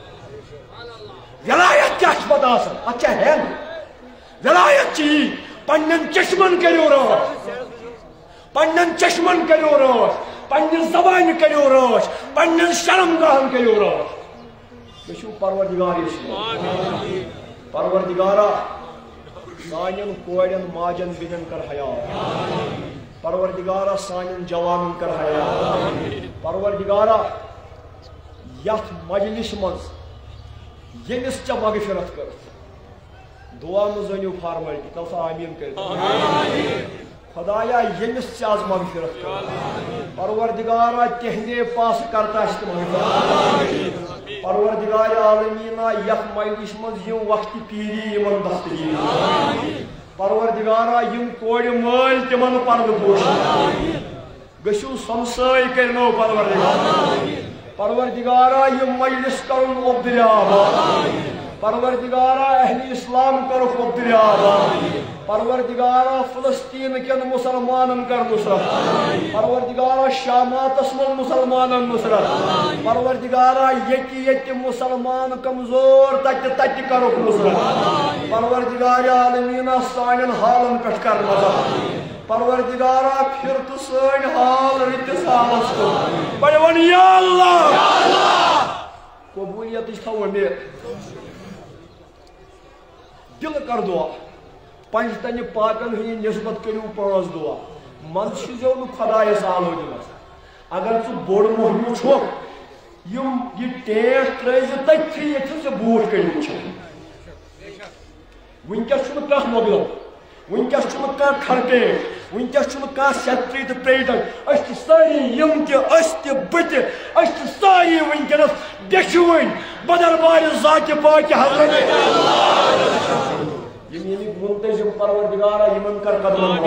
[SPEAKER 3] ولایت کیا پتہ آسان اچھا ہے ولایت چی پنن چشمن کرو راش پنن چشمن کرو راش پنن زبان کرو راش پنن شرم گاہن کرو راش بشو پروردگار اسلام پروردگارا سانن کوڑن ماجن بنن کر حیات پروردگارا سانن جوانن کر حیات پروردگارا یت مجلس مز یمس چ مغفرت کر دعا مزنیو فارملٹی تو سا آمین کر خدایا یمس چ آز مغفرت کر پروردگارا تہندے پاس کرتا است مغفرت پروردگار عالمینا یت مجلس مز یم وقت پیری یمن دستگیر پروردگارا یم کوڑ مال تمن پرد پوش گشو سمسائی کرنو پروردگارا یم مجلس کرن عبدالعاب پروردگارا اہل اسلام کرو عبدالعاب پروردگارا فلسطین کن مسلمانن کر نصرت پروردگارا شامات اسمل مسلمانن نصرت پروردگارا یتی مسلمان کمزور تت کرو نصرت پروردگار عالمینا سانن حالن پٹ کر نظر پروردگارا پھر تو سن حال رتس حالس کو بڑے ون یا اللہ قبولیت اس تھو امید دل کر دعا پنج تن پاکن ہند نسبت کرو پانچ دعا من چیزو نو خدای سالو دمس اگر ژٕ بوڑ مہنیو چھُکھ یہ ٹیٹ ترٛٲیزِ تٔتھی ییٚتھٮ۪ن ژےٚ بوٗٹھ کٔڑمٕتۍ چھِ ونکس چھُنہٕ کانٛہہ مۄغلو ونکس چھُنہٕ کانٛہہ کھرپیٹ ونکس سیکٹری تو پریزیڈنٹ ساری یم تہ ساری ونکس دشوین بدل بال ذات پاک حضرت منتظم پروردگارا یمن کر قدم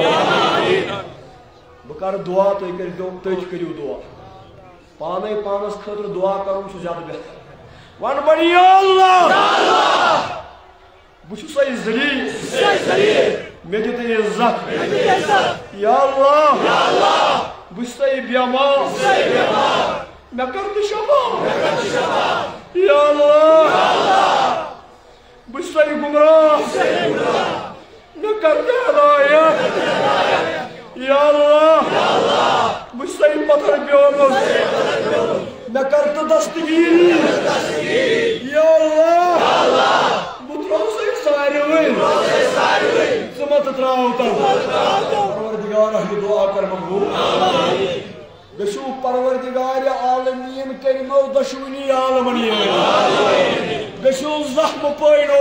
[SPEAKER 3] بہ کر دعا تھی کرو دعا پانے پانس خاطر دعا کرن سہ زیادہ بہتر ون بڑی یا اللہ بہ ذلیل مے دت عزت یا اللہ بہ بیمار مے کر شفا یا اللہ بہ گمراہ مے کر ہدایت یا اللہ بہ پتھر پیومت مے کر دستگیری یا اللہ بہ ترو ساروی مت تراو پروردگار دعا کر مقبول گشو پروردگار عالمین کرمو دشونی عالمین گشو زخم پینو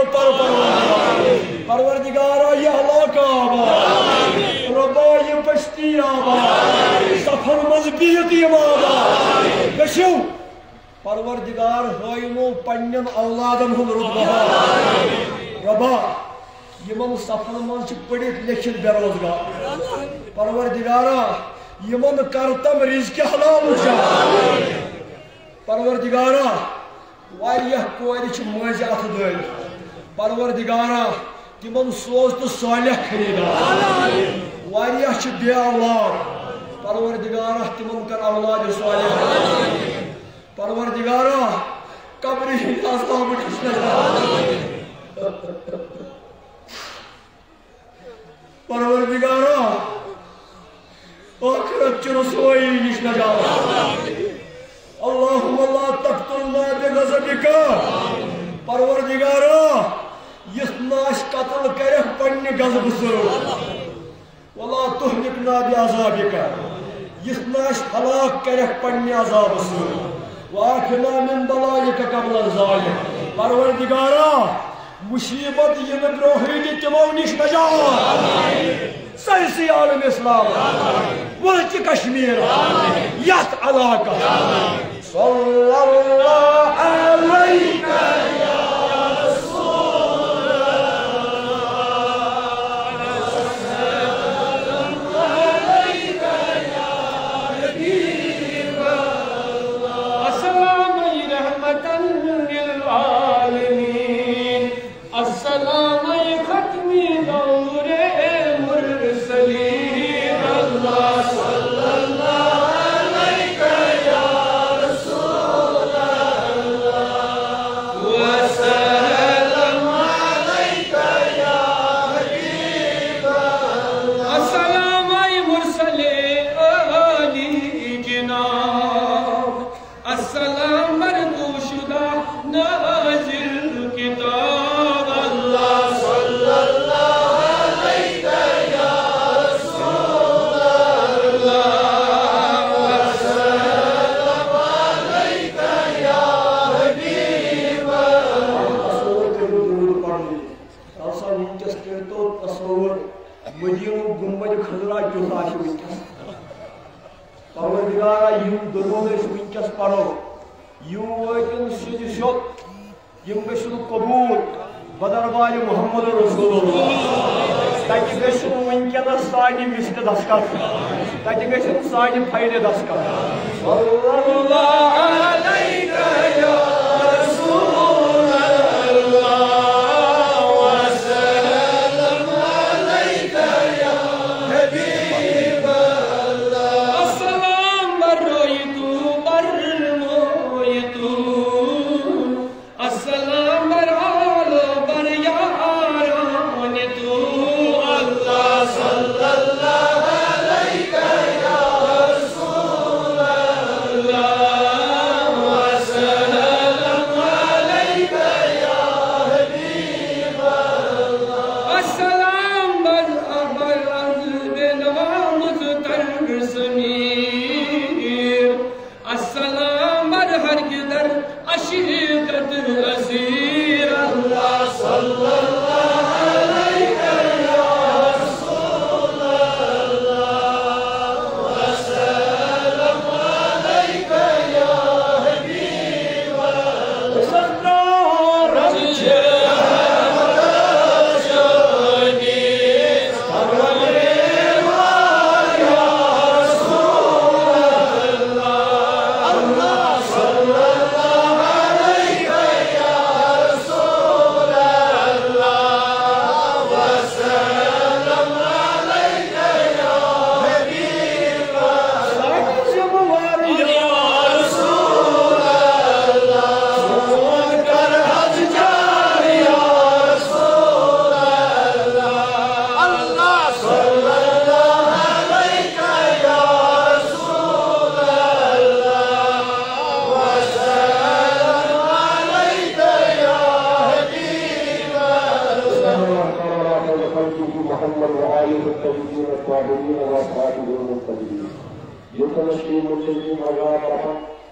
[SPEAKER 3] پروردگار یہ ہلاک آباد ربا یہ پشتی آباد سفر مضبیت آباد گشو پروردگار ہائنو پنن اولادن ہن رتبہ ربا یمن سفر من پڑھت لکھت بے روزگار پروردگارا یمن کرتم رزق حلال پروردگارا واریاہ کور ماج ات دل پروردگارا تمن سوز تو صالح خریدار واریاہ بے اولاد پروردگارا تمن کر اولاد صالح پروردگارا قبر عذاب پروردگارا آخرت رسوائی نش نجات اللہم لا تقتلنا بغضبک پروردگارا یس ناش قتل کرک پنہ غضب سۭتۍ ولا تہلکنا بعذابک یس ناش ہلاک کرک پنہ عذاب سۭتۍ وآخنا من بلائک قبل الظالم پروردگارا مصیبت یہ برونٛہٕے تمو نش نجات سٲرسٕے عالم اسلام ملک کشمیر یتھ علاقہ صلی اللہ علیہ پروردگارا یم درود ونکس پڑھو یم واتن سیدھ شوق یم گژھن قبول بدربار محمد رسول اللہ تتہ گژھن ونکس سانہ مسک دستخط تتہ گژھن سانہ فائل دستخط صلی اللہ علیہ یا رسول اللہ وسلم علیک یا حبیب اللہ السلام برویتو برمویتو السلام برعال بریارانتو اللہ صلی اللہ علیک یا رسول اللہ وسلم
[SPEAKER 2] محمد وآله الطيبين الطاهرين وأصحابه المهتدين. يتنشي المسلمين مجاورا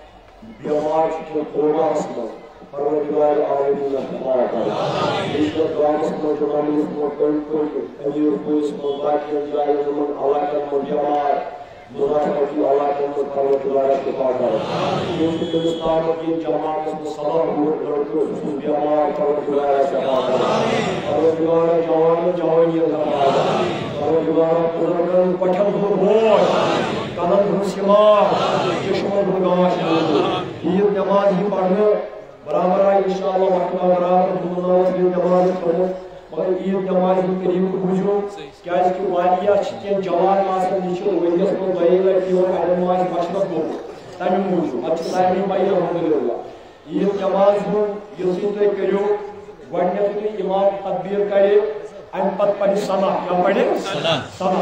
[SPEAKER 2] بجماعة القرى أصلا پروردگار عالمین شفاعت اس دعوت میں جماعت مقتل امیر کوئی باقی جائے من علاقہ من جماعت مدافعتی علاقہ من پروردگار شفاعت اس ہندوستان کی جماعت صلاح لڑکوں جماعت پروردگار شفاعت پروردگار جوان جوانی شفاعت پروردگار پرگن پٹھن بوج کلن سما چشمن گاش عید نماز ہی پڑھنے برابر آئی انشاءاللہ وقتہ برابر دونوں عید نماز پڑھنے مگر عید نماز کی قریب بوجھو کیا اس کی والیہ چھتین جوان ماسن نیچے ویلیس کو بھائی لڑکی اور علماز مشرف ہو تنی موجو اچھا سائنی بھائی الحمدللہ عید نماز ہو یسین تو کریو گوڑنیت کی امام تکبیر کرے ان پت پڑھی سنا کیا پڑھے سنا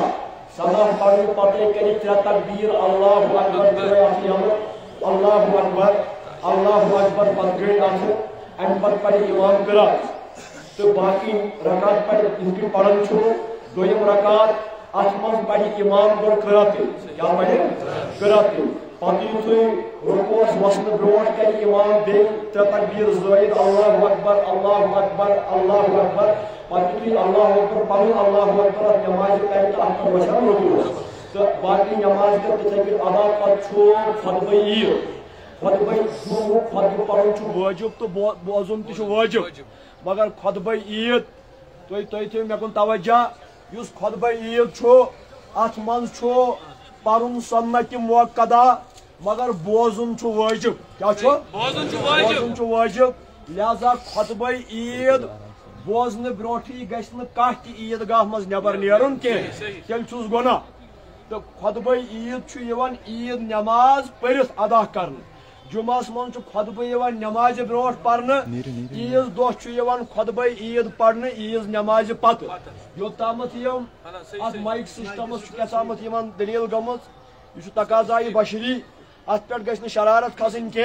[SPEAKER 2] سنا پڑھی پتے کرے تیرا تکبیر اللہ اکبر کرے آتی اللہ اکبر اللہ اکبر پت گئی آخر ان پت پڑھی امام قرات تو باقی رکعت پڑھی ان کی پڑھن چھو دویم رکعت آسمان پڑھی امام گوڑ قرات کیا پڑھے قرات پتی تو رکوس وسن بروٹ کری امام بے تکبیر زائد اللہ اکبر اللہ اکبر اللہ اکبر پتی اللہ اکبر پڑھی اللہ اکبر نماز کرے تو آپ کو بشرم رکو تو باقی نماز کا تکبیر ادا پت چھو خطبہ عید خطبہ پڑھن چھو واجب تو بوزن تہ واجب مگر خطبہ عید تھی مے کن توجہ اس خطبہ عید چھو ات من چھو پرن سنت موقدہ مگر بوزن چھو واجب کیا چھو بوزن چھو واجب لہذا خطبہ عید بوزن بروٹھی گژھِ نہٕ کانٛہہ تہِ عید گاہ مز نٮ۪بر نیرُن کینٛہہ تیٚلہِ چھُس گۄناہ تہٕ خطبہ عید چھُ یِوان عید نٮ۪ماز پٔرِتھ ادا کرنہٕ جمعس من خطبہ یوان نماز بروٹ پڑھنے عیز دہ خطبہ عید پڑھنے عیز نماز پتہ یوتامت یم ات مائک سسٹمس کیامت دلیل گمت یہ تقاضائی بشری ات پہ گھس شرارت کھسن کی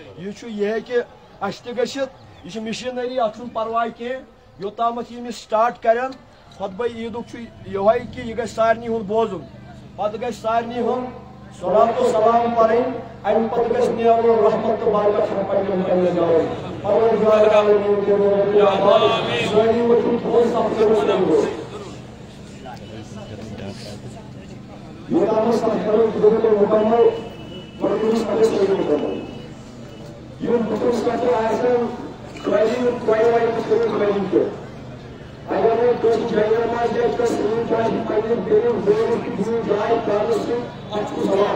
[SPEAKER 2] یہ کہ اس تہ گھت یہ مشینری ات پرواہ کی یوتامت یہ سٹارٹ کرن خطبہ عید یہ کہ یہ گھس سارنی ہند بوزن پتہ گھس سارنی ہند صلاۃ و سلام پڑھیں ان پتہ گھس نیرن رحمت و برکت پنن پنن جاون پروردگار عالمین کے آمین سوئی وچن تھوڑ سب کرو یہ کام سب کرو جو مکمل پرتوس کرے سوئی مکمل یہ پرتوس کرتے ایسے کوئی کے اگر کوئی جائے نماز دے تو سن جائے پہلے دیر دیر جائے کارس سے اچھا سوال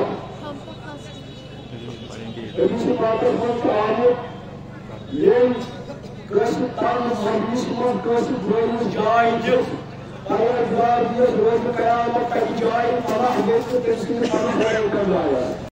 [SPEAKER 2] اسی بات پر آنے یہ کس تان مجلس میں کس دیر جائے دے اگر جائے دے روز قیامت کی جائے اللہ یہ تو کس کی